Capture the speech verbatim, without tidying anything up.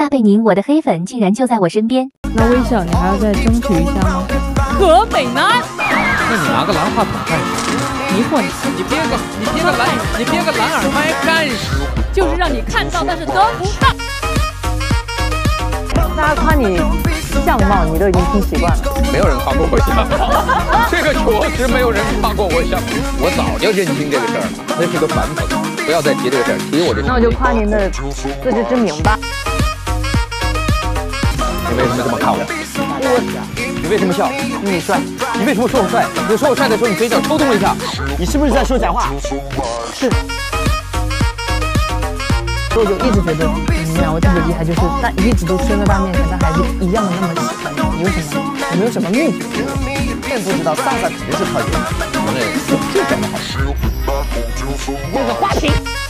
撒贝宁，我的黑粉竟然就在我身边。 那微笑，你还要再争取一下吗？ 何美男， 那你拿个蓝话筒干什么？ 迷惑你， 你编个你编个蓝你编个蓝耳麦干什么？ 就是让你看到，但是得不到。 大家夸你相貌，你都已经听习惯了。 没有人夸过我相貌，这个确实没有人夸过我相貌。我早就认清这个事儿了，那是个反讽，不要再提这个事儿，提我就。 那我就夸您的自知之明吧。 你为什么这么看我？ 我， 你为什么笑？ 你帅。 你为什么说我帅？你说我帅的时候，你嘴角抽动了一下。 你是不是在说假话？ 是。我就一直觉得你们两位特别厉害，就是但一直都生在大面前，但还是一样的那么喜欢你。你为什么？有没有什么秘诀？ 真不知道，上上肯定是靠演， 那就长得好。 那个花瓶。